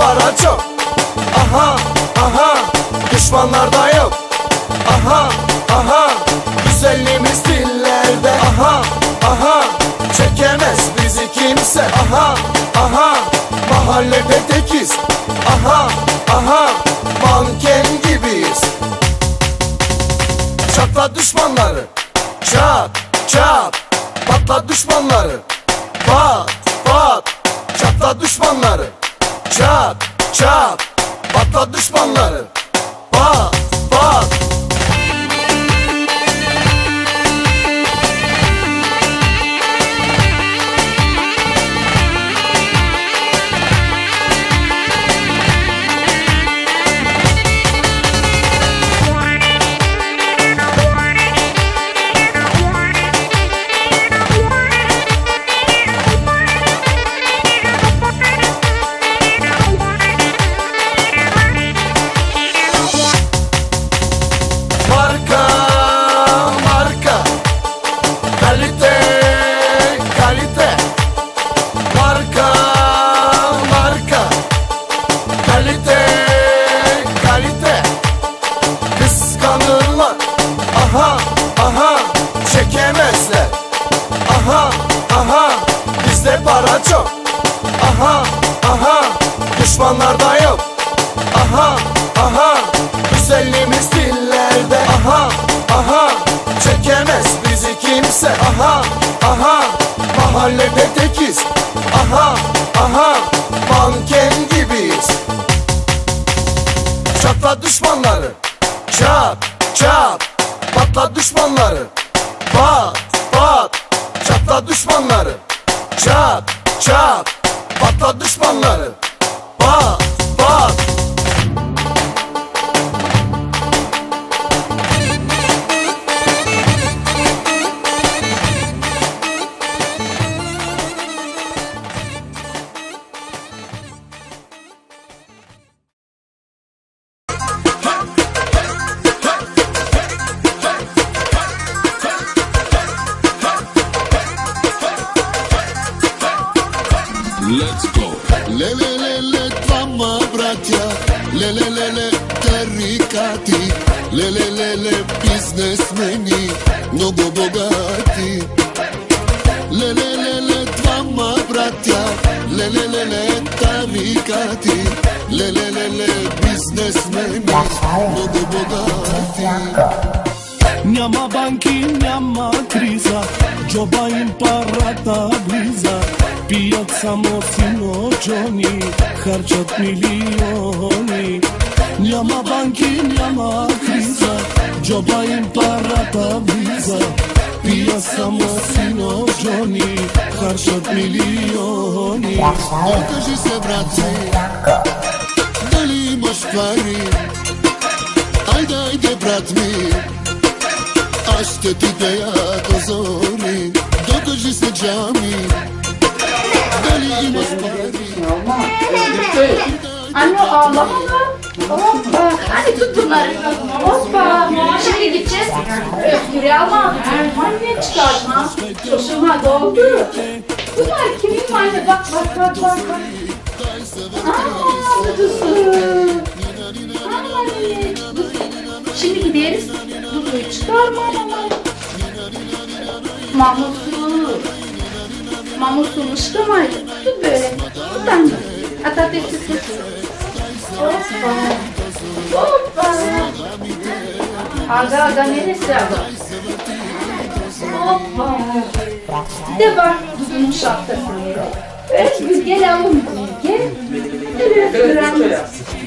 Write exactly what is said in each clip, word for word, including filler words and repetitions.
para çok. Aha aha düşmanlar da yok. Aha aha güzelliğimiz dillerde. Aha aha çekemez bizi kimse. Aha aha mahallede tekiz. Aha aha manken gibiyiz. Çatla düşmanları, çat çat. Patla düşmanları, pat pat. Çatla düşmanları, çat çat. Patla düşmanları, pat pat. Aha aha çekemezler. Aha aha bizde para çok. Aha aha düşmanlar da yok. Aha aha güzelliğimiz dillerde. Aha aha çekemez bizi kimse. Aha aha mahallede tekiz. Aha aha manken gibiyiz. Çatla düşmanları, çat çat. Patla düşmanları, pat pat. Çatla düşmanları, çat çat. Patla düşmanları, pat pat. Let's go. Le le le le tvama bratja, le le le le tarikati, le le le le biznesmeni, mnogo bogati. Le le le le tvama bratja, le le le le tarikati, le le le le biznesmeni, mnogo bogati. Няма банки, няма криза, джоба им парата близа. Пият само синоджони, харчат милиони. Няма банки, няма криза, джоба им парата близа. Пият само синоджони, харчат милиони. Покажи се, братце, дали имаш пари? Айде, айде, брат ми, аз ще ти дея козори. Докажи се, джами, дали имаш пари? Anne ağlama mı? Hoppa. Hadi tut bunları. Hoppa. Şimdi gideceğiz. Öfkürü alma. Anne çıkartma. Çoşuma doldu. Bunlar kimin anne? Bak bak bak bak. Aaa Dudusu. Anne. Şimdi gideriz. Dudu'yu çıkarma ama. Mahmutsu. Mahmutsu'nu çıkamaydı. Tut böyle. Tut anne. At at et tut tut. Hoppa. Hoppa. Aga aga neresi aga? Hoppa. Bir de var Dudu'nun şapkasını yere. Özgür gel alın bunu. Gel. Gel Özgür anne.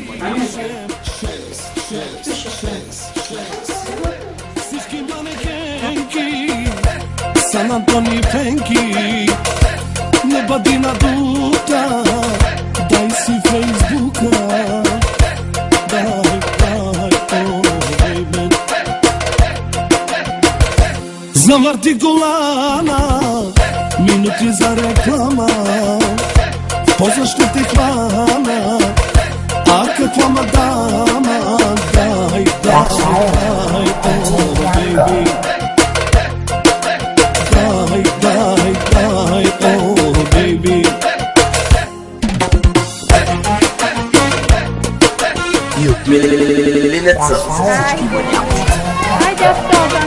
San Antoni Fenki, ne badi na duta, daj si Facebooka, daj, daj, oh baby. Znam artikulana, minuti za reklama, poznaš li te hvana, a kakva madama, daj, daj, daj, oh baby. Die, die, die, oh baby. Мельница. Haydi hasta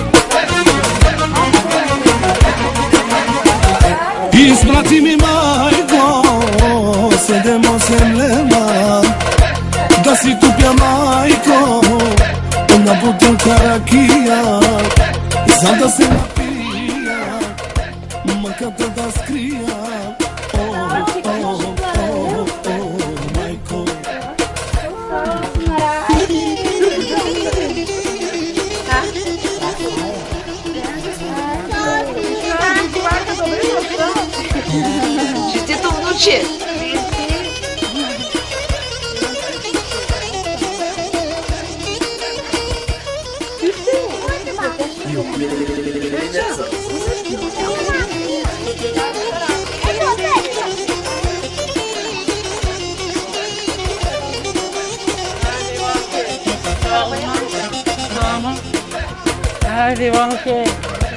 Isprati mi majko, sedemo semlema, da si tu pja majko, na butelka rakija, znam da se napija, makar te da skrija, oh, oh, oh, oh, majko. Чистито внуче. Hadi bakayım.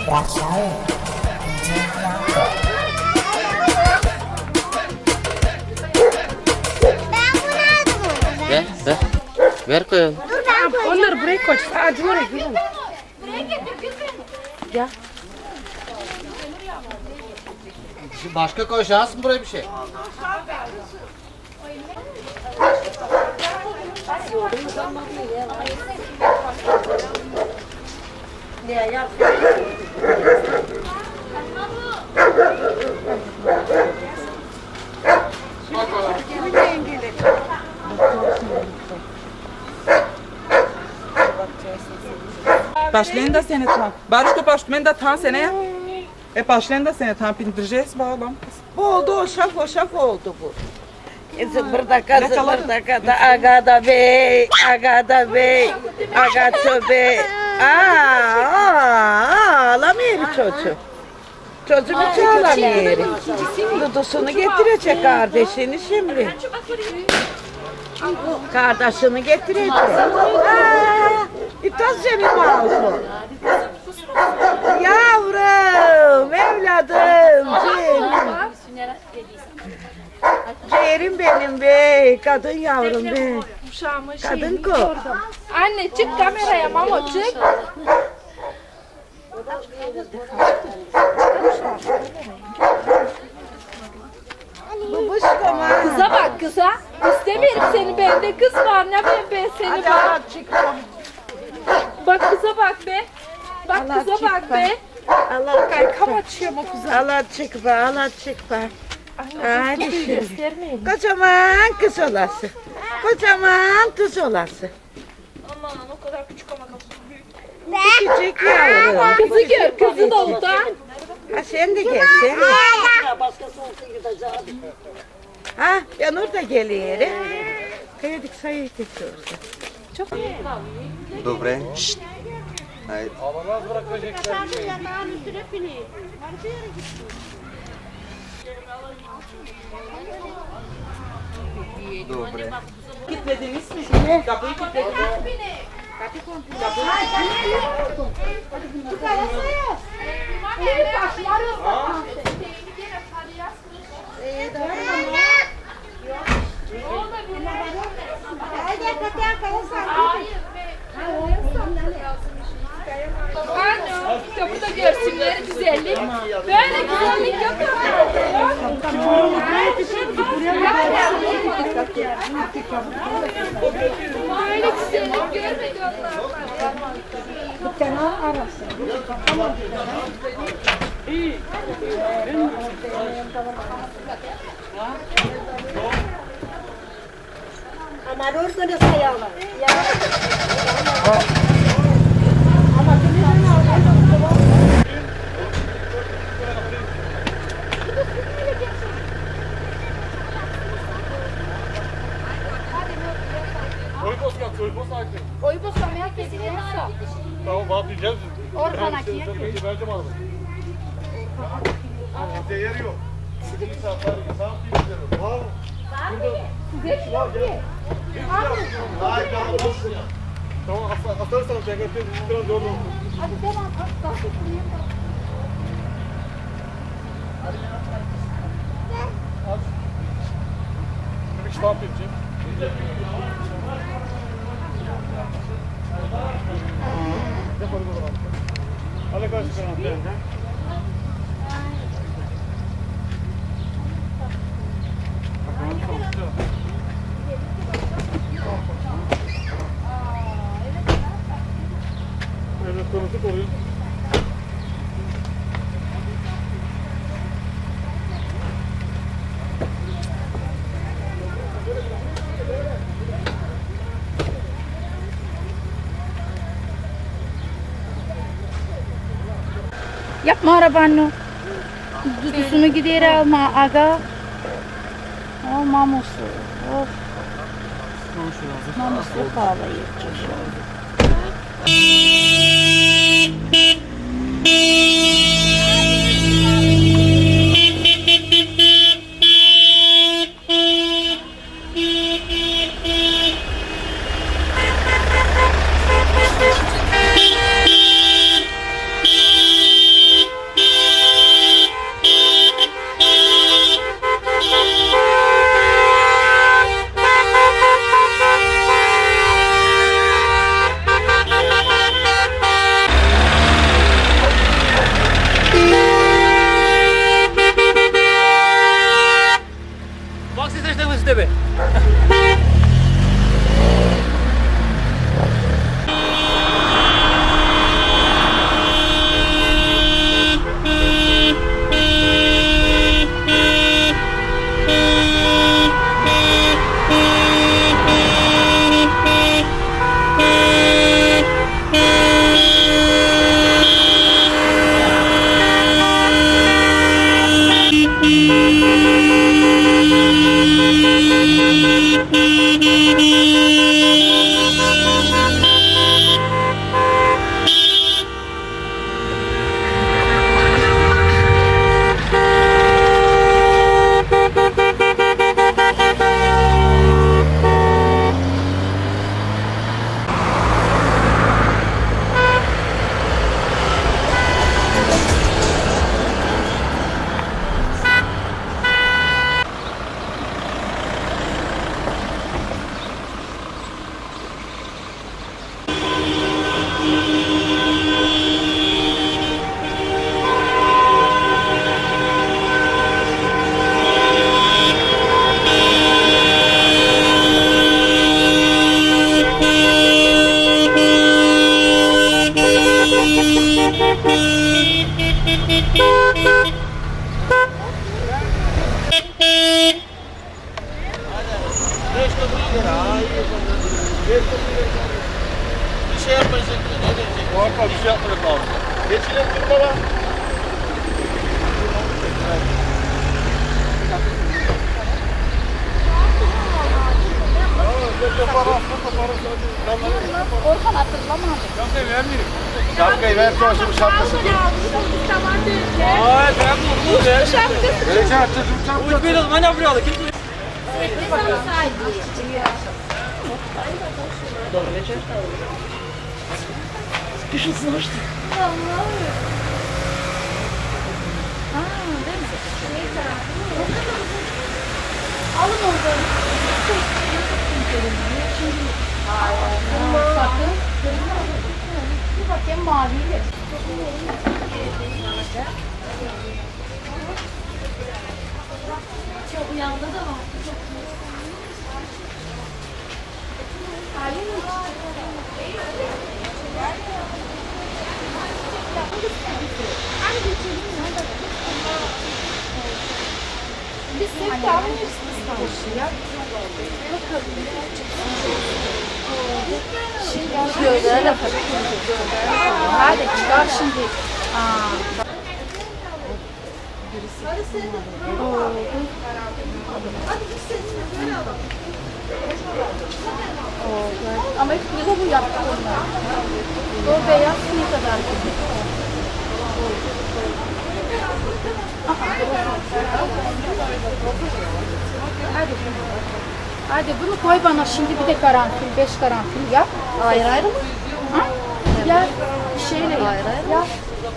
Ver, ver. Ver koyalım. Onları buraya koy. Hadi oraya gidelim. Gel. Başka koyacağız mı buraya bir şey? Başlayın da seni tam. Barışko başlayın da tam sene. E başlayın da seni tam pindireceğiz bağlam. Oldu o şaf o şaf oldu bu. Zımbırdaka zımbırdaka da Agada Bey, Agada Bey, Agada Bey. Aa, aa, ağlamıyor çocuğum. Çocuğum hiç ağlamıyor. Dudusunu getirecek kardeşini şimdi. Kardeşini getirecek. Aa, İtaz Cemil olsun. Yavrum, evladım, Cemil. Ciğerim benim be, kadın yavrum be. Kadın ko. Anne çık kameraya mama çık. Babuşkom ha. Kıza bak kıza. İstemiyorum seni bende kız var ne ben ben seni Hadi bak. Allah çık. Bak kıza bak be. Bak Allah kıza bak çıkma. be. Allah Ay çık. kam açıyor mu kıza? Allah çık be, Allah çık be. Hadi Ay, şöyle. göstermeyin. Kocaman kız olası. Kocaman kız olası. Aman o kadar küçük ama nasıl büyük. Küçük yavrum. Kızı gör kızı da oldu. Ha sen de gel sen de. Ha Yanur da geliyor. Kaydık sayı geçiyoruz. Добре. Haydi. Добре. Kilitlediniz mi? Kapıyı kilitlediniz. Anne kapıda görsünler güzellik. Böyle güzellik yok ama. Böyle güzellik görmedi Ama orada ne sayarlar? Oy bozmaya kesilirse. Tamam bağlayacağız. Orhan Aki'ye. Vereceğim arabayı. Bizde yer yok. Sizin insanlar insan değil. Var mı? Size yok ki. Hayır canım nasıl ya? Tamam atarsanız C G P biraz zor olur. Hadi devam. Nasıl kurayım? Bir ştamp edeceğim. Evet, konuştuk oluyor. Yapma arabanı. Dudusunu gider alma aga. Oh mamusu. Of. Mamusu bağlayır çocuğu. Bir şey yapmayacak. Ne diyecek? Muhakkak bir şey yapmadık abi. Geçilelim bir baba. Orhan hatırlamadım. Şapkayı vermeyeyim. Şapkayı ver çoğuşun şapkasını. Ay ben bunu ver. Vereceğim çocuğum şapkası. Uç benim bana buraya al. Gitme. Kışın sınırsın. Allah'ım. Haa değil mi? Alın oradan. Sakın. Bir bakayım maviyle. Çok uyandı da var. Biz sevk almayız ya. Şimdi gözlere hadi çıkar şimdi. Aa. Ama hep güzel bu yaptı onlar. O beyaz ne kadar güzel. Hadi. Hadi bunu koy bana şimdi bir de karanfil, beş karanfil yap. Ayrı ayrı mı? Ha? Ya şeyle yap. Ayrı ayrı. Ya.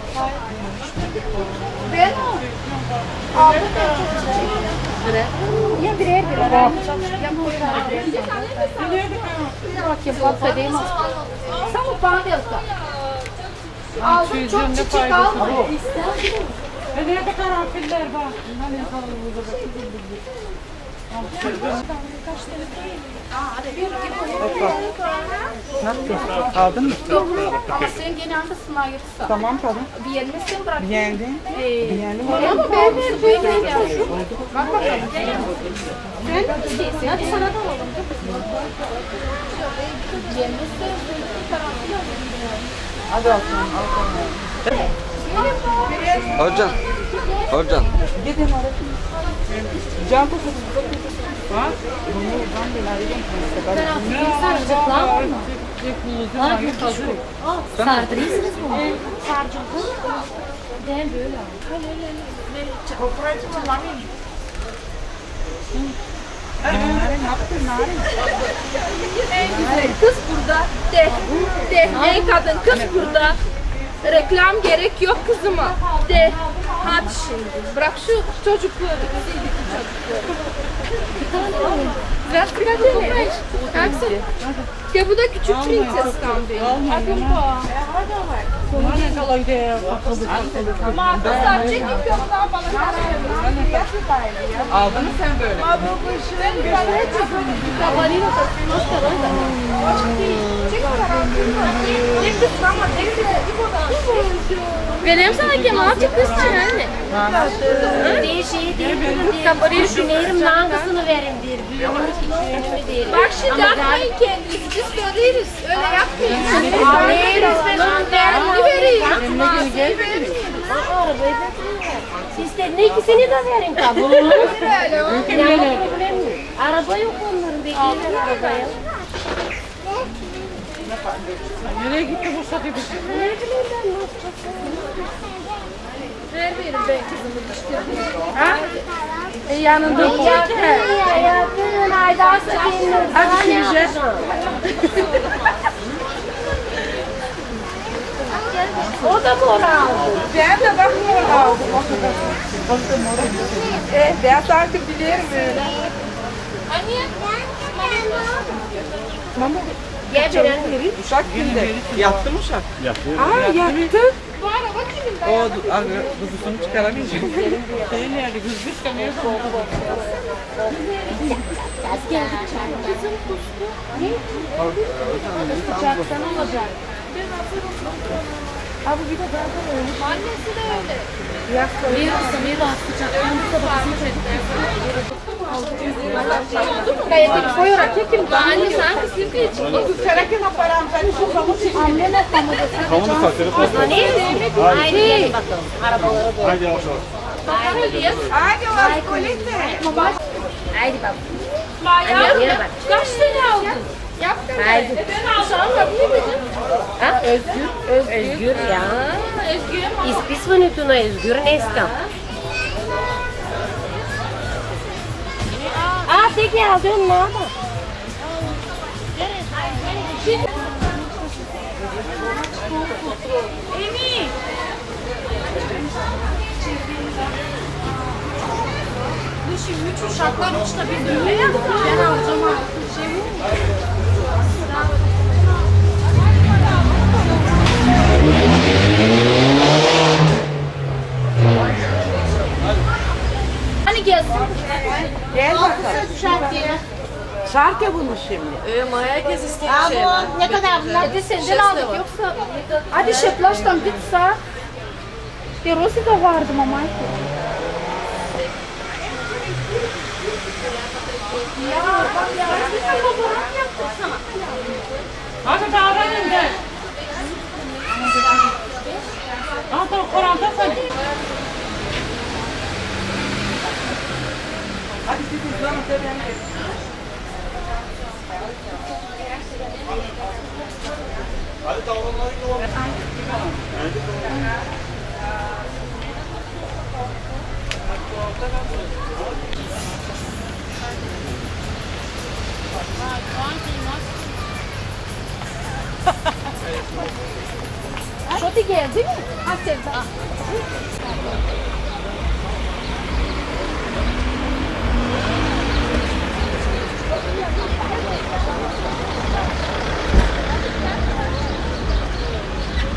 Ben aldım ben çok çiçek. Birer. Ya birer birer. Ya koy bana birer. Bir bakayım bak da değil mi? Samo pandelka. Aldım çok çiçek aldım. Ve nerede karanfiller var? Hani yapalım burada. Nasıl? Aldın mı? Yok ama sen gene andasın ayırsa. Tamam kadın. Beğenmezsen bırak. Beğendin. Beğendim. Ama ben ben ben ya. Bak bakalım. Sen istiyorsun. Hadi sana da alalım. Beğenmezsen karanfil alalım. Hadi olsun. Hocam. Hocam. Gidin oraya. Can kokusu. Ha? Bunu ben de arayacağım. Karanfil saracaklar mı? Var mı hazır? Sardırırsınız mı? Saracaklar. Ben böyle aldım. Narin, ne yaptın Narin? En güzel kız burada. De, de, en kadın kız burada. Reklam gerek yok kızıma. De, hadi şimdi. Bırak şu çocukları. Ver kıracağım. Kalksın. Ya bu da küçük prenses kambi. Hadi bu. Ne kalay de Kızlar çekip yok daha bana. aldın mı sen böyle? Vereyim sana Kemal kız için anne. Bir şey değil. Kabarıyor şu nehrim hangisini verin bir. Büyüğünü küçüğünü değil. Bak şimdi atmayın kendinizi. Biz görürüz. Öyle yapmayın. Değerini vereyim. Değerini vereyim. Arabayı bekliyorlar. Siz de ne ikisini de verin kabul. Yani problem yok. Araba yok onların bekliyorlar arabaya. Nereye gitti bu satı bir şey? Ne bileyim ben nasıl Ver verin ben kızımı diştirdim. Ha? E yanında bu ya yakın aydan sonra Hadi şimdi. o da mor aldı. Ben de bak mor aldım. Eh ben sanki bilirim öyle. Anne. Mama. Gel ben. Uşak kimde? Yattı mı uşak? Yattı. Aa yattı. Bu araba kimin ben? O kuzusunu çıkaramayacak. Şey nerede? Kız bir tane yok. Az geldik çağır. Kızım kustu. Ne? Sıcaktan olacak. Abi bir de zaten öyle. Annesi de öyle. Bir kızım bir bak sıcaktan bu kadar Gayet koyarak çekin. Anne sen kızım geç. Sereken aparam ben şu kamu çekeyim. Anneme kamuda. Kavunu saçları koy. Ne? Haydi gelin bakalım. Arabalara doğru. Haydi yavaş yavaş. Hadi var kolite. Haydi bak. Bayağı. Yere bak. Kaç tane aldın? Yaptın mı? Haydi. E ben alsam yapayım dedim. Ha? Özgür. Özgür ya. Özgür'e mi? İspисването на Özgür Неска. Aa te geldin ne yapar? Emi. Bu şimdi üç uşaklar uçta bir dönme yaptı. Ben alacağım artık şey mi? Hani gelsin. Gel bakalım. Şart diye. Şart ya bunu şimdi. Ee, Maya herkes istiyor Aa, şey. bu ne kadar bunlar? Hadi senden aldık yoksa. Hadi şeplaştan gitsa. De Rosi da vardı mama. Hadi davranın de. Hadi Kur'an'da sen. Hadi siz izleyin. Hadi davranmayı kovalım. Şoti geldi mi? Ha Sevda.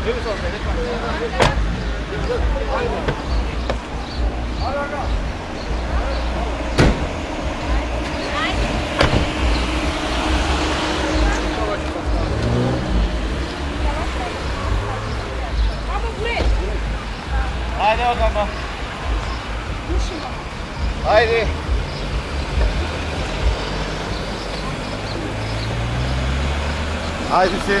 Haydi bakalım. Haydi. Haydi şey.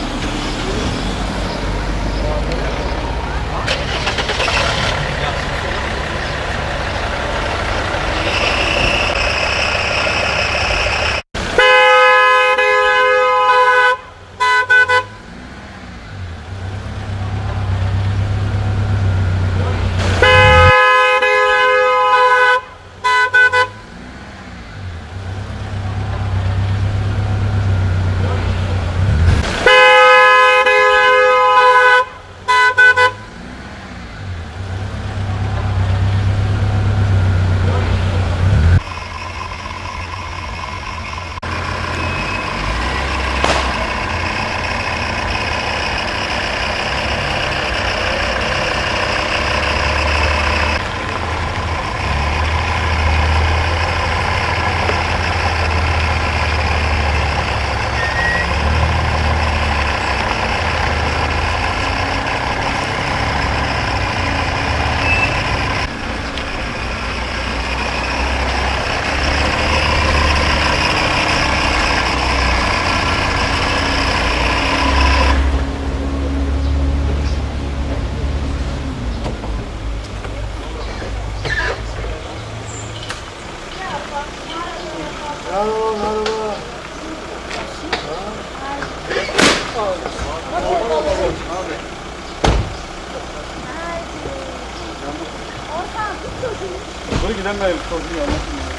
Buraya gidemeyim. Sorduğum yanına.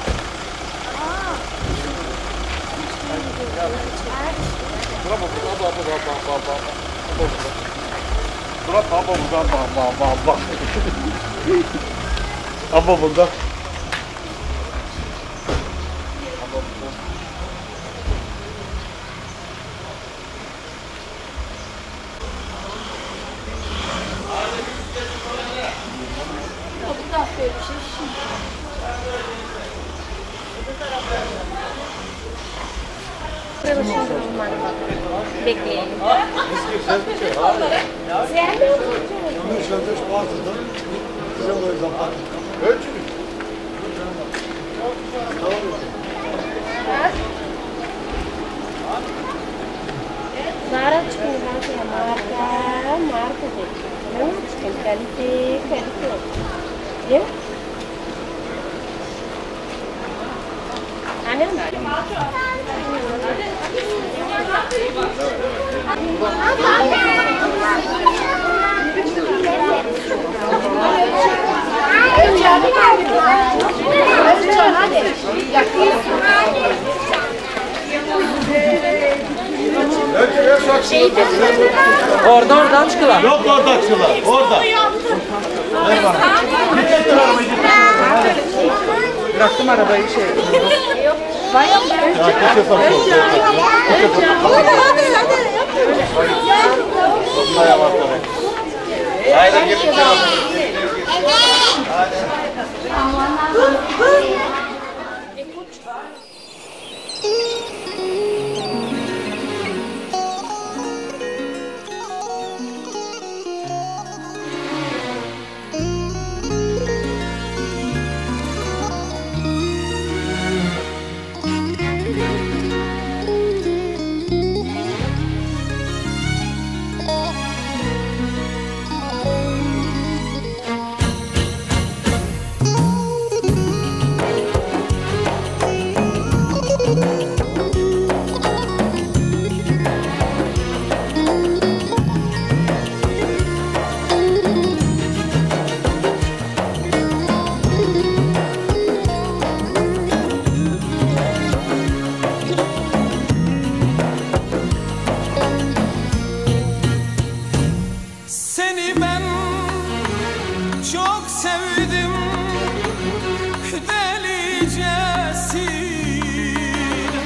Bura bak, bak, bak, bak, bak, bak, bak. Bura bak, bak, bak, bak, bak, bak. Ama burada. Bekleyelim. Marah çıkın ya, marah, marah dedi. Ne çıkın? Kalite, kalite. Ya? Anne mi? Orada oradan çıkılar. Yok oradan çıkılar. Orada. Ver bana. Bir getir arabayı getir. Bıraktım arabayı şey. Ya keçe sapı oldu. Haydi gel.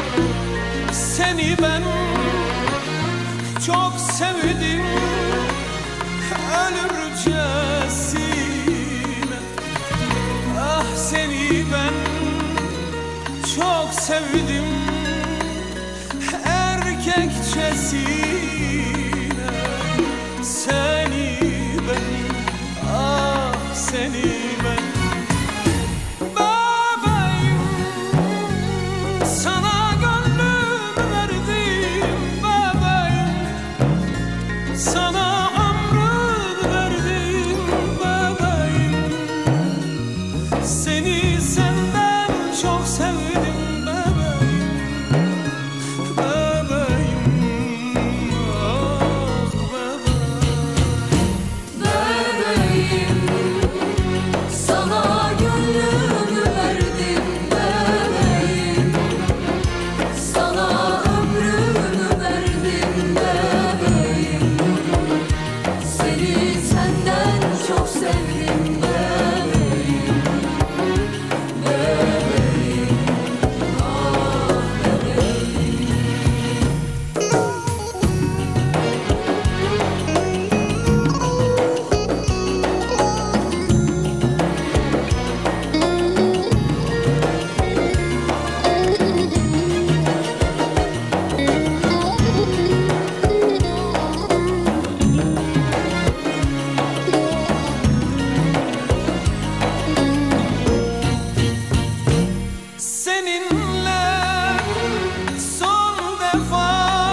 Seni ben çok sevdim ölürcesine. Ah seni ben çok sevdim erkekçesine. Seni ben, ah seni ben. Bebeğim sana gönlümü verdim, bebeğim sana ömrümü verdim, bebeğim. Seni senden çok sevdim, bebeğim, bebeğim, ah bebeğim. Bebeğim sana gönlümü verdim, bebeğim sana ömrümü verdim, bebeğim. Seni senden çok sevdim, bebeğim, bebeğim, ah bebeğim. Seninle son defa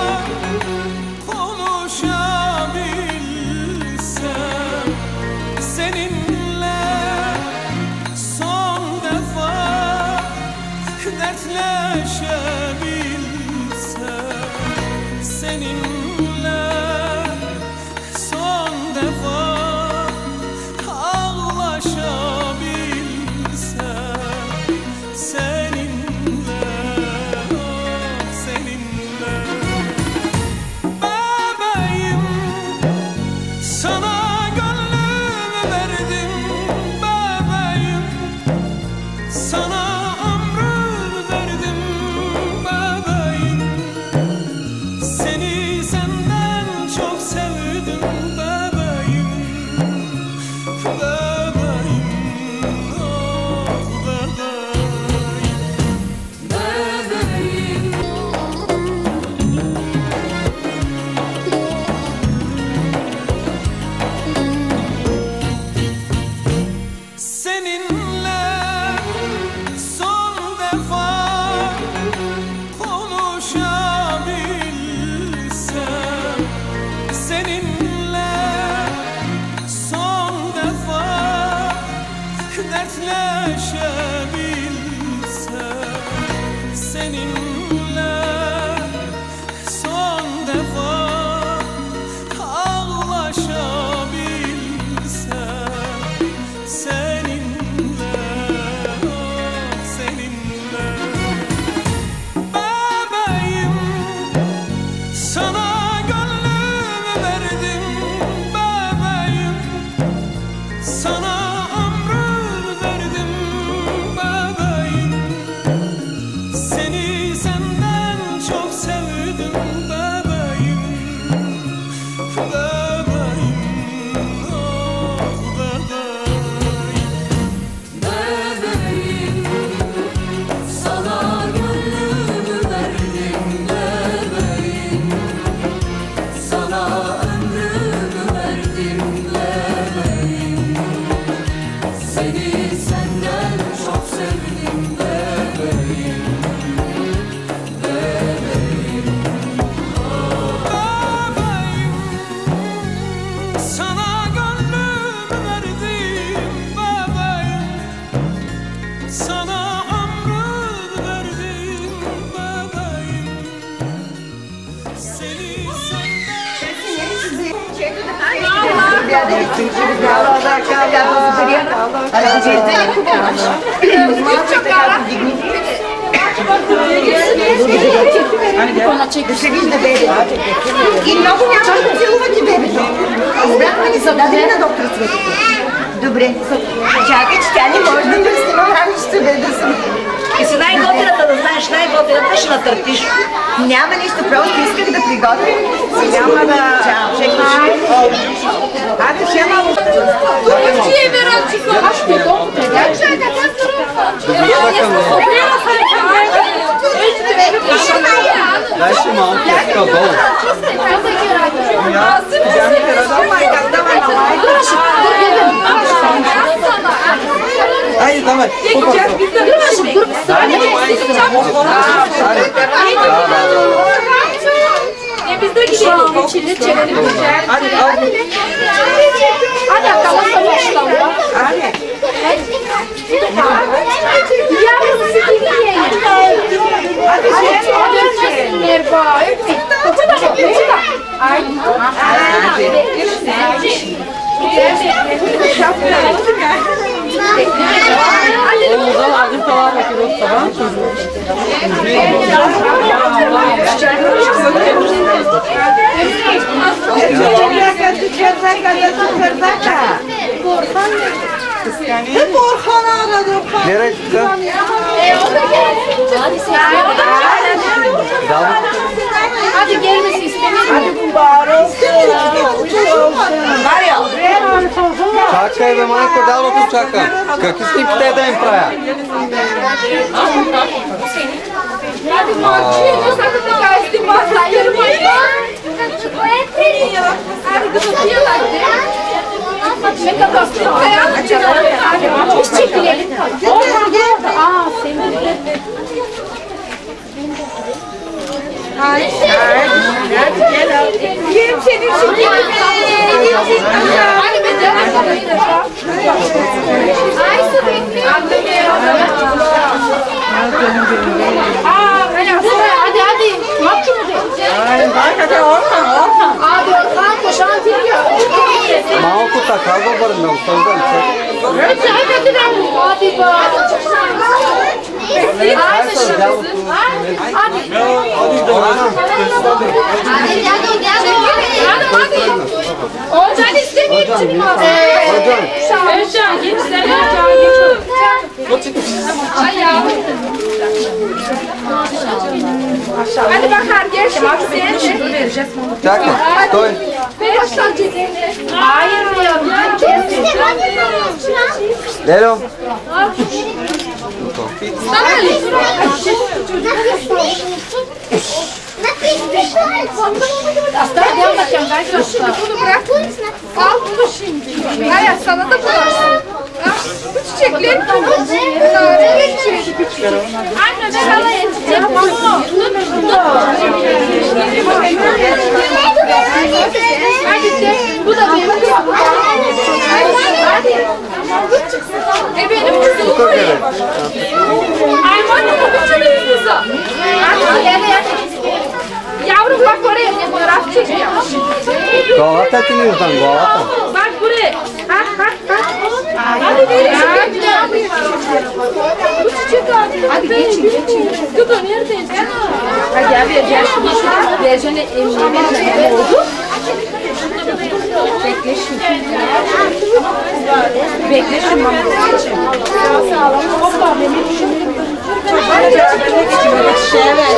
konuşabilsem, seninle son defa dertleşebilsem, seninle son defa ağlaşabilsem, seninle, ah seninle. Bebeğim sana gönlümü verdim, bebeğim sana ömrümü verdim, bebeğim. Seni senden çok sevdim, bebeğim, bebeğim, ah bebeğim. Bebeğim Seninle son defa konuşabilsem, seninle son defa dertleşebilsem, seninle son defa ağlaşabilsem, seninle, ah seninle. Bebeğim sana gönlümü verdim, bebeğim sana ömrümü verdim, bebeğim. Seni senden çok sevdim, bebeğim, bebeğim, ah bebeğim. Bebeğim sana gönlümü verdim, bebeğim sana ömrümü verdim, bebeğim. Seni senden çok sevdim, bebeğim, bebeğim, Bebeğim sana gönlümü verdim, bebeğim sana ömrümü verdim, bebeğim. Seni Добре, чакай, че тя не може да ме снима, ами ще бъде съм. И си най-готината да знаеш, най-готината ще натърпиш. Няма нищо, просто исках да приготвя. Няма да чекаш. Айде, ще малко. Ти е вероятно, че това ще е толкова. Чакай, Дай ще малко, така долу. Айде, давай. E biz de gidelim. İçinde çekelim. Hadi, hadi. Hadi akalım sonuçtan. Hadi. Yavrum sizi yiyelim. Hadi şey. Hadi merhaba. Koçu da koçu da. Ay. Hadi. Oğuzdan aldım tamam ki dost tamam. Borhan'ı aradım. Nereye çıktı? Hadi gelmesi istemiyorum. Hadi mübarek. Var ya. Чакай, бе, майко, дало ти чака. Какви снимките да им правя? Hadi Marcelo, sakın da kaçtın bak. Hayır mı? Hadi kapatıyorlar. Ne kadar hiç çekilelim. Aa, senin. Hadi. Hadi gel. Yiyeyim seni şimdi. Hadi ben de ay su bekliyor. Hadi hadi. Maç mı de? Hadi Orhan, Orhan. Hadi Orhan koşan geliyor. Малко така го върнем, създам се. Hadi hadi hadi bak. Hadi hadi. Olcan istemiyor çünkü. Olcan. Olcan geç sen. Ay ya. Hadi bakar gel şimdi vereceğiz. Чакай, стой. Hayır ya. Лело. Aslan devam edeceğim. Bunu bırak. Al bunu şimdi. Hayır sana da bularsın. Bu çiçekler nare çiçek. Anne ben hala yeteceğim. Hadi de bu da benim kızım. Hadi. E benim kızım bu. Ay bana bu benim kızım. Hadi gel. Yavrum bak oraya fotoğraf çekiyor. Главата ти ми издам, главата. Bak buraya. Ha ha ha. Hadi verin. Bu çiçek abi. Hadi geçin geçin. Dur dur neredeyiz? Hadi gel vereceğim şunu şuraya. Vereceğine emniye vereceğim. Ne oldu? Bekle şimdi. Bekle şimdi mama. Sağ ol. Hoppa benim düşünürüm. Hadi geçin. Evet.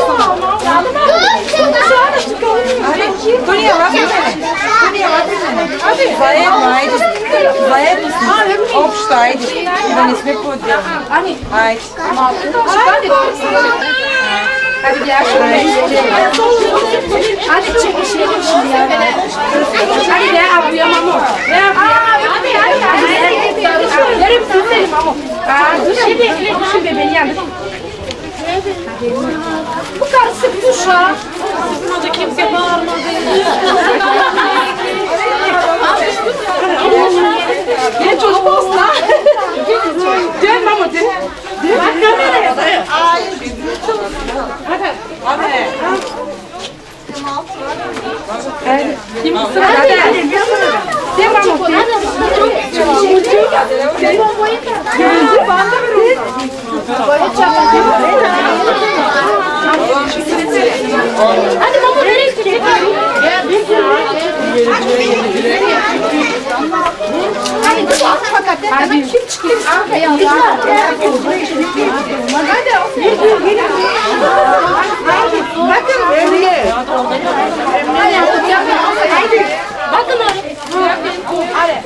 Заедно с обща, айде. Да не сме по-отделно. Айде. Hadi gel şuraya. Hadi çekişelim şimdi ya. Hadi gel abuya mamo. Gel abuya. Hadi hadi hadi. Yarım süzelim mamo. Aa dur şimdi. Şu bebeğin yanında. Bu karısı kuşa. Burada kimse bağırmadı. Gel çocuk olsun ha. Dön mamo dön. Bak kameraya dayı. Hadi. Hadi. Kim sıra? Hadi. Dön mamo dön. Gözü banda ver. Hadi mama nereye gidecek? Hadi dur at bakalım. Hadi. Hadi. Kim çıkıyor? Hadi. Hadi. Bakın Emre. Hadi. Bakın oraya. Hadi.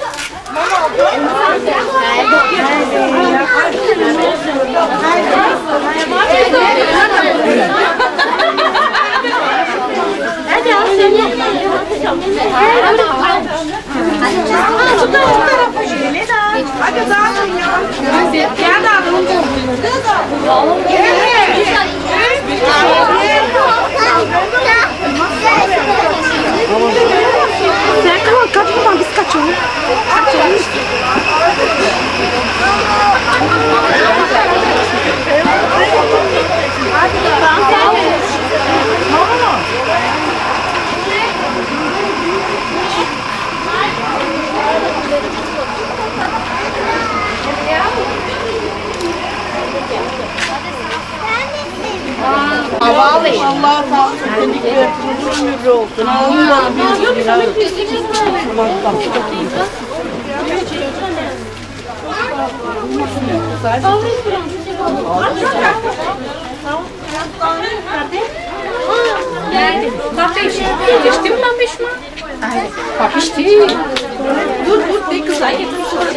Hadi al seni. Hadi dağılın ya. Gel dağılın. Sen kaç kaç buradan biz kaçalım. Kaçalım. Vallahi Allah sağ olsun. Seni gördüğünüz ömürlü olsun. Allah bir bir alır. Geldim. Kahve içtim. Geçtim ben beş mi? Bak işte. Dur dur bir kız ay getir.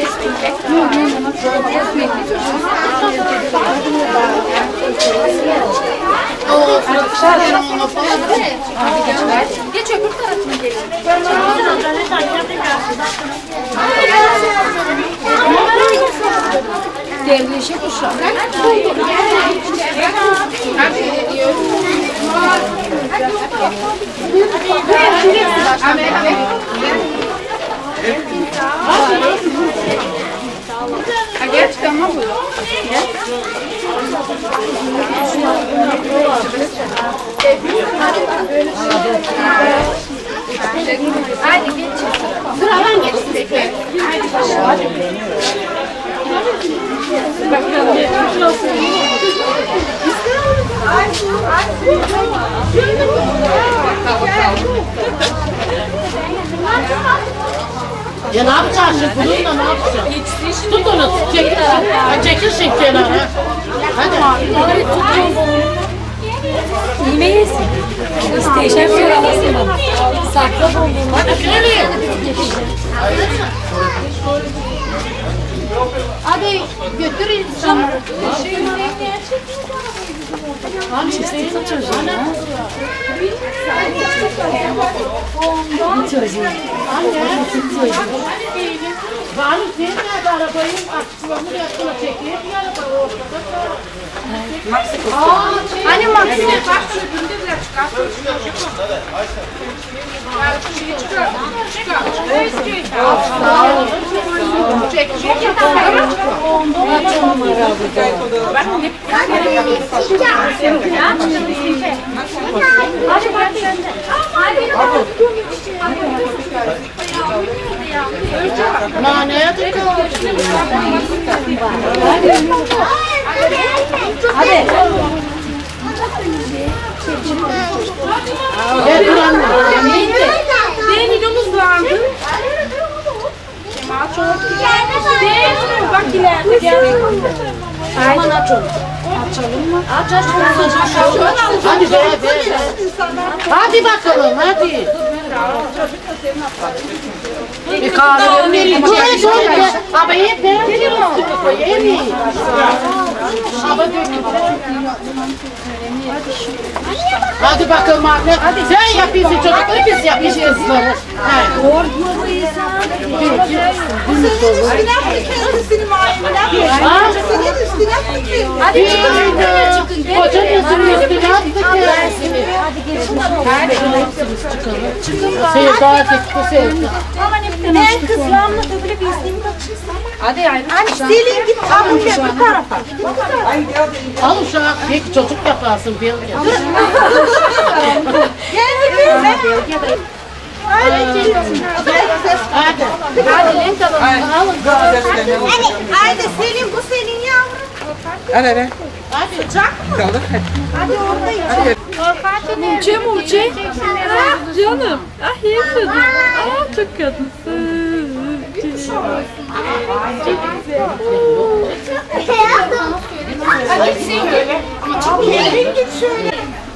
Oo, fırçalar onu falan. Hadi geç ver. Geç öbür tarafına gelin. Devleşe kuşak. Geç tamam mı? Hadi geç. Sıradan geç. Hadi. Bakalım. Ya ne yapacaksın? Bununla ne yapacaksın? Tut onu, çekil. Çekilsin kenara. Hadi. Yemeyiz. İsteyişen bir alasın bana. Sakla bombayı. Hadi nereye? Hadi götürün insanları. Hani çıksın çocuğun ha? Bir çocuğun. Anne. Bari sen nerede arabayı açıklarını yaptığına çekeyim ya araba ortada. Hani Maxi? Bak şu gündüzler çıkartın. Çıkar. Çıkar. Çek. Çek. Hadi bak sen de. Hadi. Naneye tıkıyor. Hadi. Gel dur anne. Bir videomuz vardı. Kemal çok güzel. Bak ileride gel. Aman aç onu. Açalım mı? Aç aç. Hadi be be. Hadi bakalım hadi. Bir kahve vereyim. Dur dur be. Abi ye be. Ye mi? Abi hadi bakalım anne. Hadi sen yapıyorsun çocukları biz yapacağız sonra. Hadi çıkın. Koca yüzünün üstüne attık ya. Hadi geçin. Hadi çıkalım. Sevda çıktı sevda. Ben kızlarımla öbürü bir isteğimi kaçırsam. Hadi ayrı. Hani Selin git alın bu tarafa. Al uşak. Peki çocuk yaparsın Belge. Gel bebeğim. Hadi gelin. Hadi. Hadi link alalım. Alın. Hadi. Haydi Selin bu senin yavrum. Hadi hadi. Hadi. Kaldır. Hadi oradayım. Muçe muçe. Ah canım. Ah iyi kadın. Ah çok kadınsın. Hadi gitsin böyle. Ama çok iyi. Git şöyle.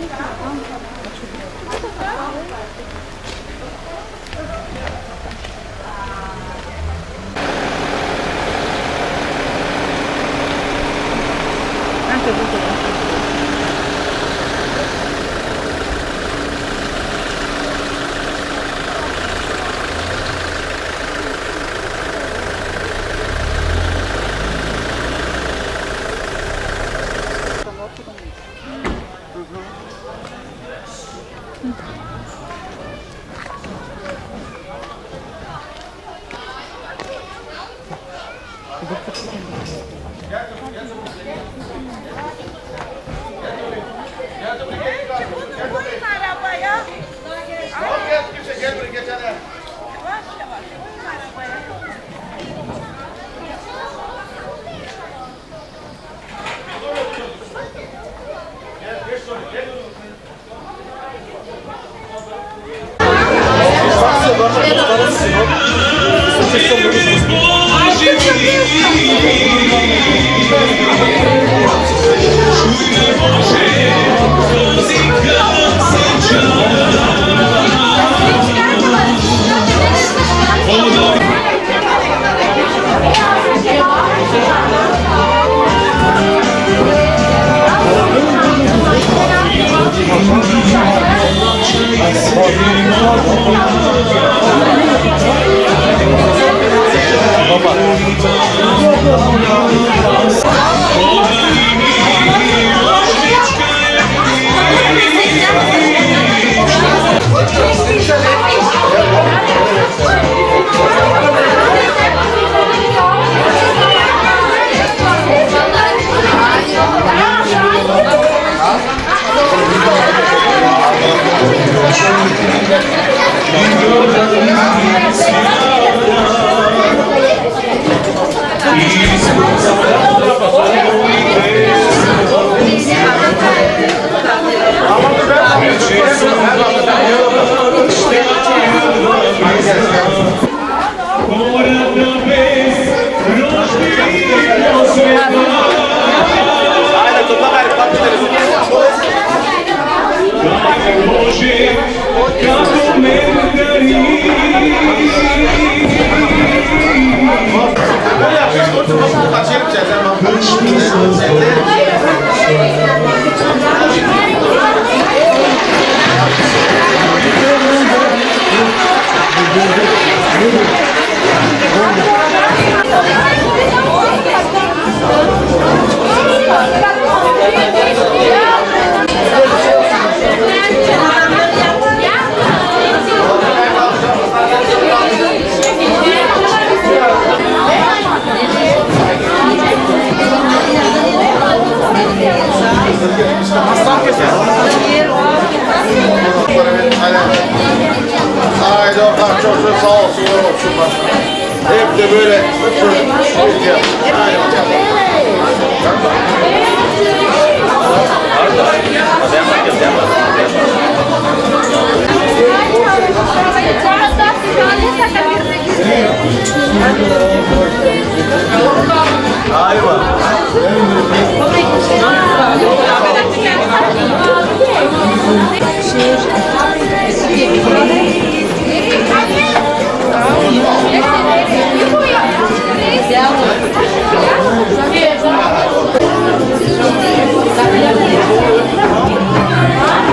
Haydi oradan çocuğu sağ olsun, var olsun başına. Hep de böyle çocuk şey yapsın. Haydi bakalım. Haydi. Thank you.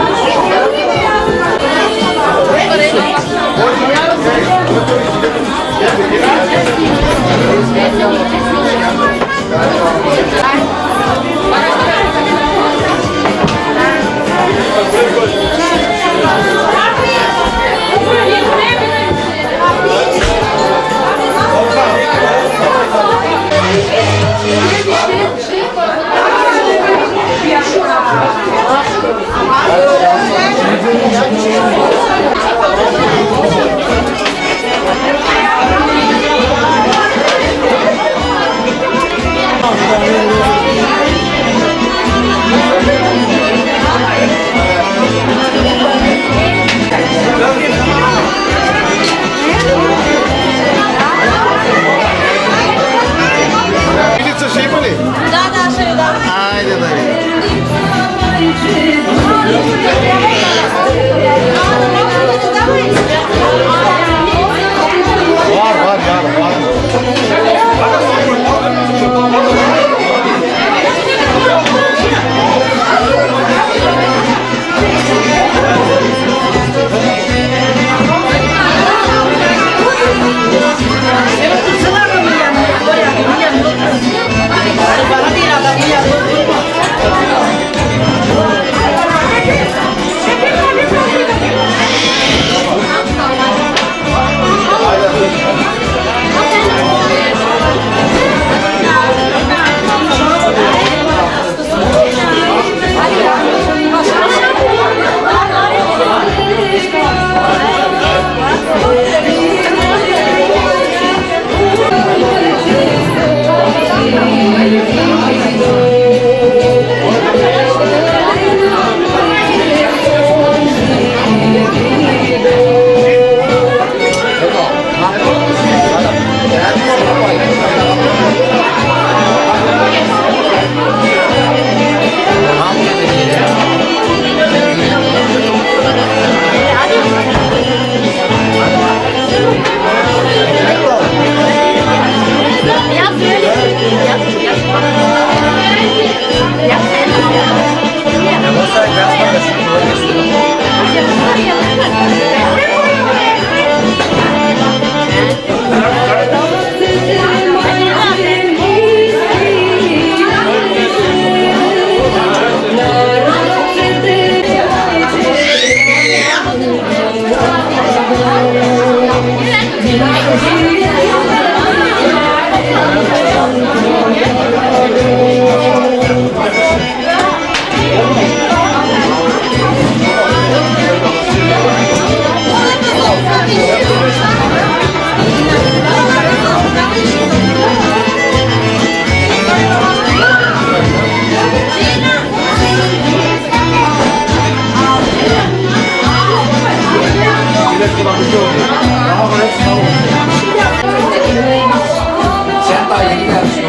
Sen daha yeni gelmişsin.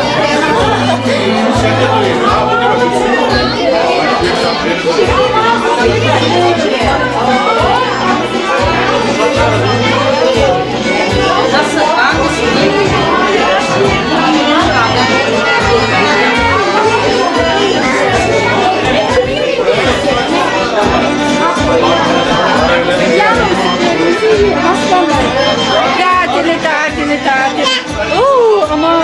Nasıl? Hangisi? Tatili, tatili, tatili. Oo, aman.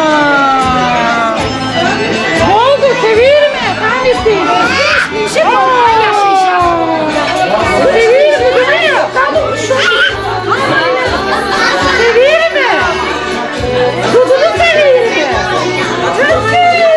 Ne oldu? Seviyor mu? Hangisi? Bir şey olmadan yaşayacağım. Seviyor mu? Değil mi? Tamam, şu. Seviyor mu? Kuzunu seviyor mu? Çok seviyor.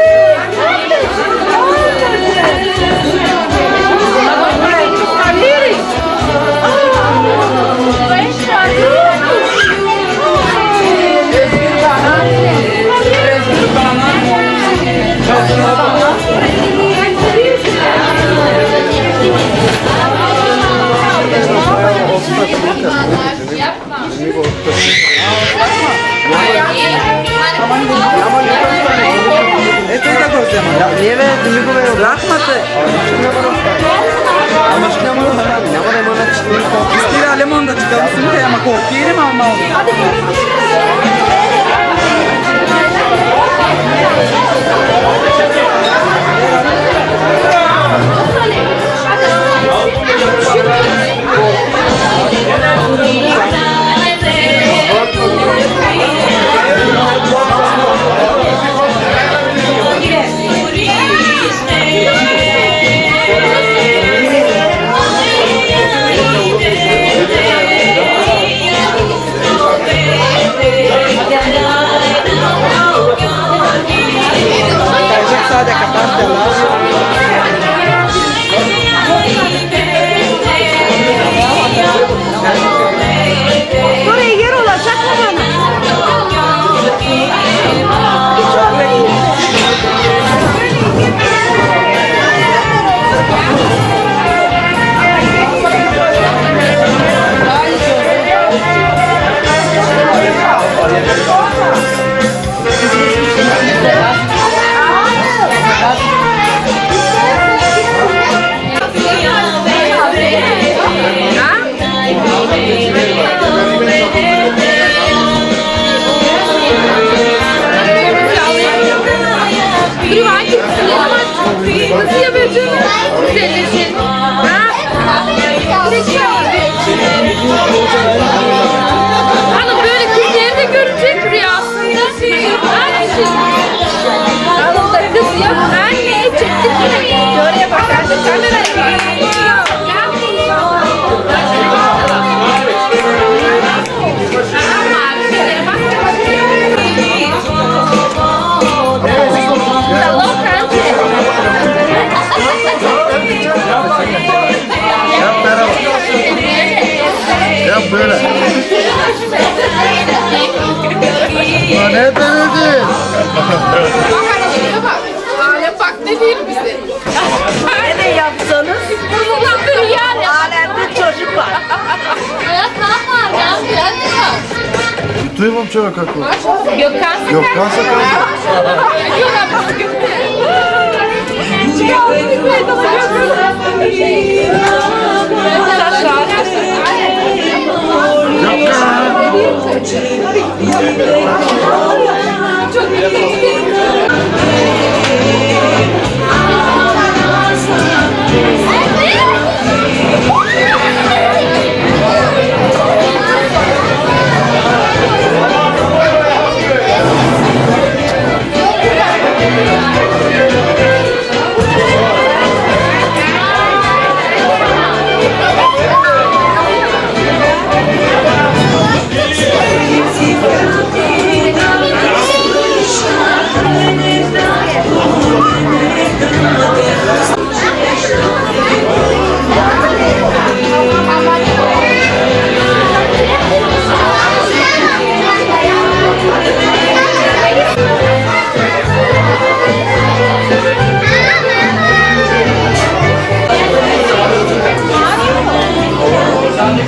Hanım böyle kızları da görecek rüyasında. Hanım da kız yok. Anne çekti beni. Oraya bak anne kameraya bak. Yap böyle. Lan ne denedin? Bak anne bak. Alem bak ne diyeyim bize. Ne de yapsanız Kızılan yani. alemde çocuk var. Duymadım çabuk aklı. Gökhan Sakar. Gökhan Sakar. Gökhan Sakar.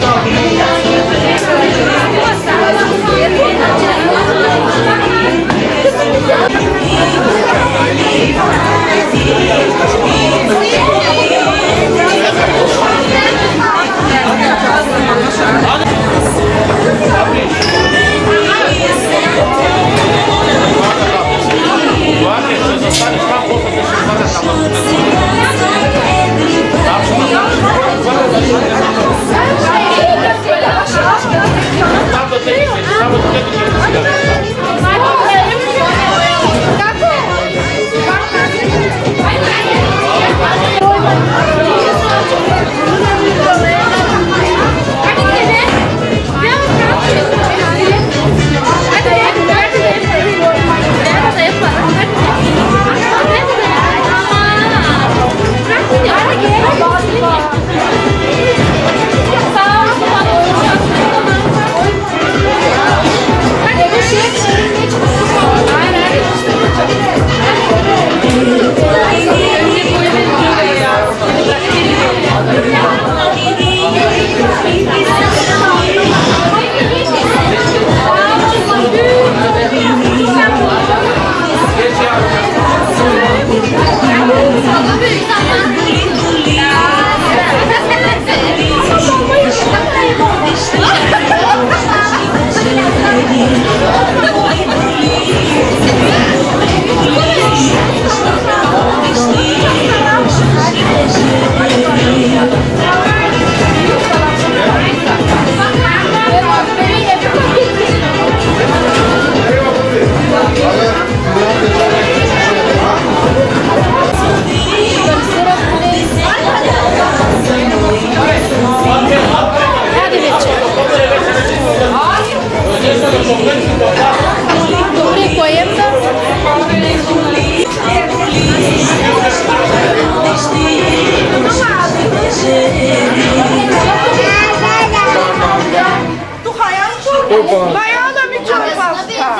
Bayağı da bir çok fazla.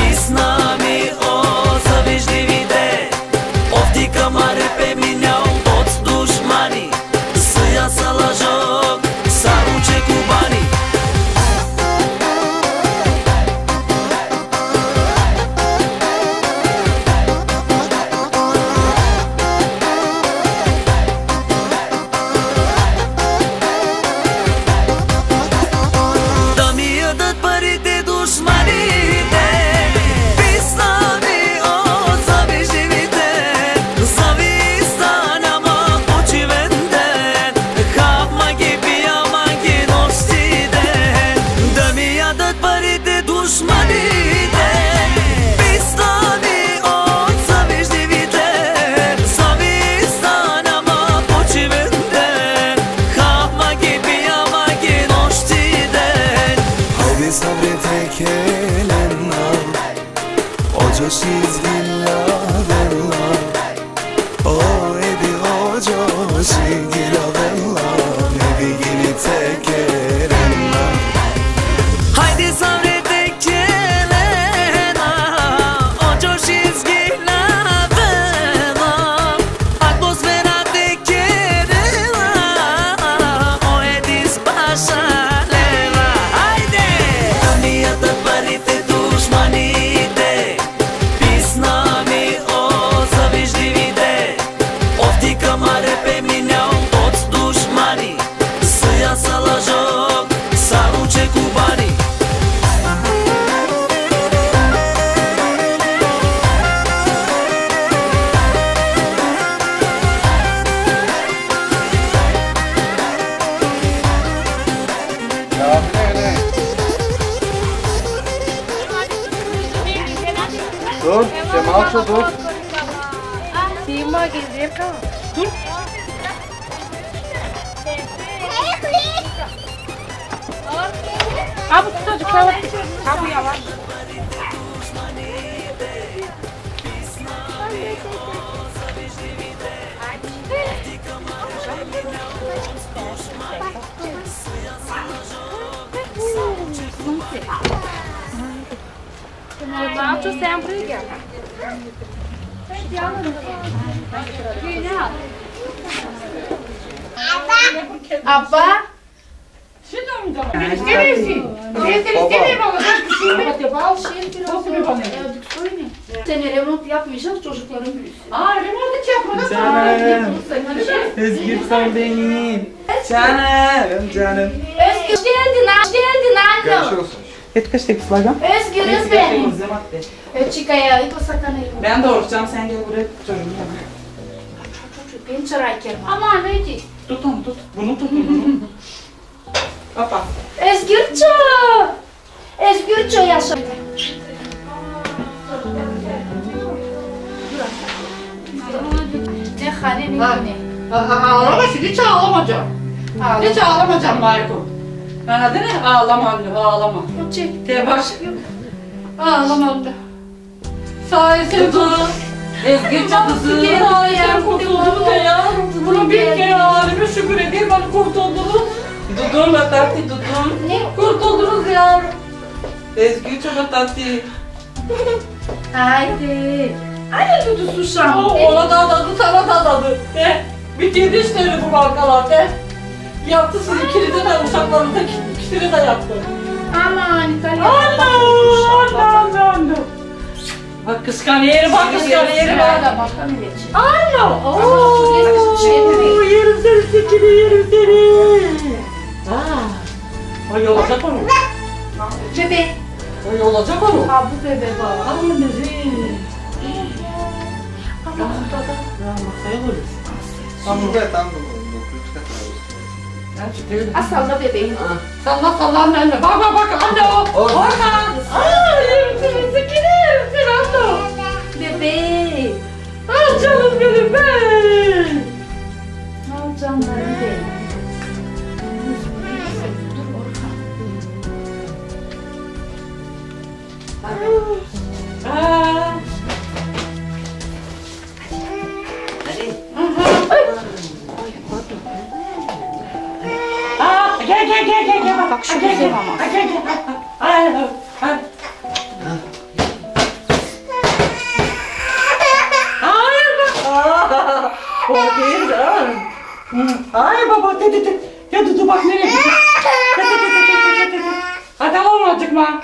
Mare pe mine çizgilla bella O edi o çizgilla bella Edi gini tekerella Haydi sabredek gelena O çizgilla bella Atmosfera tekerella O edis başa leva Haydi Amiyata parite dušmanite Pisnami o zavižljivide Ovdje kamare pe minjao od dušmani Sija sa lažog, sa uče kubani Dur, Cemal şu dur. Sima gezer kal. Dur. Abi tutacak yavaş. Abi yavaş. Macho sempre gel. Abba. Neresi? Neresi? Nereye baba? Bal şey biraz Seni remont yapmayacağız çocukların büyüsün. Aa remont hiç yapmadım. Canım. Özgür sen benim. Canım. Canım. Özgür geldin, hoş geldin anne. Görüşürüz. Et kaç tek ıslagam? Özgürüz benim. Çıkaya, ito sakana yok. Ben doğuracağım sen gel buraya çocuğum yanına. Ben çaray kerman. Ama neydi? Tut onu tut. Bunu tut. Bunu. Hoppa. Özgürço. Özgürço yaşa. Ne hane ne ne? Ağlama şimdi hiç ağlamayacağım. Hiç ağlamayacağım Marco. Bana de ne? Ağlama anne, ağlama. Çek. De baş. Ağlama anne. Sayesinde Ezgi çatısı. Sayesinde kurtuldum de ya. Bunu bir kere halime şükür edeyim bana kurtuldunuz. Dudurla tatlı dudur. Ne? Kurtuldunuz ya. Ezgi çok tatlı. Haydi. Anne dudu susam. Ona da adadı, sana da adadı. De. Bitirdi işleri bu bankalar de. Yaptı siz ikinize de uşaklarınıza ikisini de yaptı. Aman İtalya. Anne, anne, anne. Bak kıskanıyor, bak kıskanıyor bak. Anne, ooo, yerim seni sikini, yerim seni. Aa, ay olacak onu. Bebe. Ay olacak onu. Ha bu bebe baba. Anne bizi. Ama kutada. Ya masaya koyuyorsun. Tam buraya tam buraya. Asalla bebeğim. Salla salla anne. Bak bak bak anne o. Orhan. Aa yerim seni sikini, yerim seni anne. Bebeğim. Al canım benim ben. Al canlarım benim. Aa. Aa, gel gel gel gel gel bak şu güzel ama. Gel gel. Ay ay. Ay bak. O değil de. Ay baba dedi dedi. Ya Dudu bak nereye gidiyor? Hadi olmadık mı?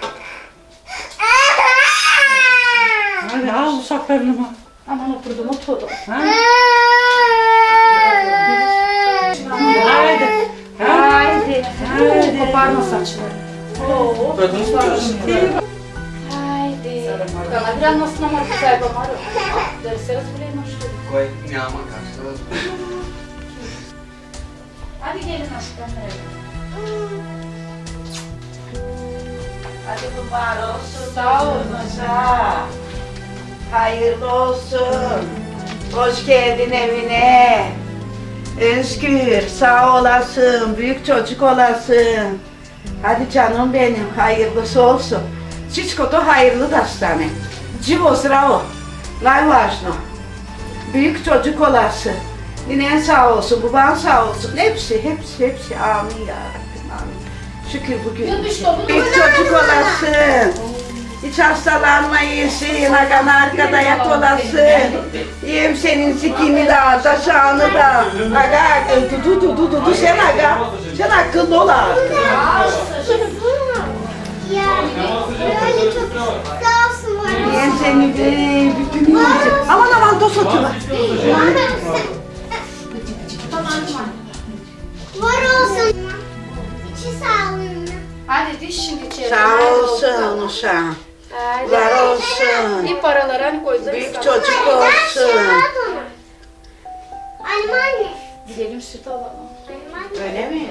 Hadi al uşaklarını mı? Aman oturdum oturdum. Haydi. Haydi. Haydi. Koparma saçları. Oo. Haydi. Kana biraz nasıl namaz güzel bana. Derseniz buraya hoş Koy, nyama karşı. Hadi gelin aşkım. Hadi kurban olsun. Sağ olun aşağı. Hayırlı olsun. Hoş geldin evine. Özgür sağ olasın. Büyük çocuk olasın. Hadi canım benim hayırlısı olsun. Çiçko da hayırlı dastane. Civo zdravo. Najvažno. Büyük çocuk olası. Ninen sağ olsun, baban sağ olsun. Hepsi, hepsi, hepsi. Amin ya Rabbim, amin. Şükür bugün. Büyük çocuk olasın. Hiç hastalanma iyisin, agan arkada yat olasın. Yiyeyim senin sikini de, taşağını da. Aga, dudu dudu dudu sen aga. Sen akıllı ol artık. Yiyeyim seni de, bütün iyisin. Aman aman dost oturma. Var olsun. İçi sağlığına. Hadi diş şimdi çevir. Sağ olsun uşağım. Var olsun. İyi paralar hani koydular. Büyük çocuk olsun. Annem anne. Gidelim süt alalım. Öyle mi?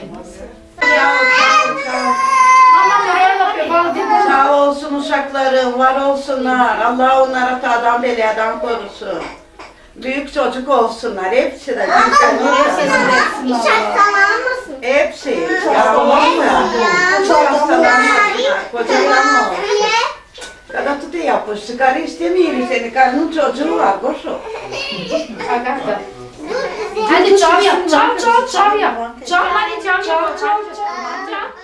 Sağ olsun uşaklarım, var olsunlar. Allah onlara sağdan beladan korusun. Büyük çocuk olsunlar, hepsi de. Hiç hastalanmasın. Hepsi. Yavrularım. Hiç hastalanmasınlar. Kocaman olsun. Kada tutu yapıştı, karı istemiyor seni, karının çocuğu var, koşu. Hadi çav yap, çav çav çav yap. Çav hadi çav çav çav çav.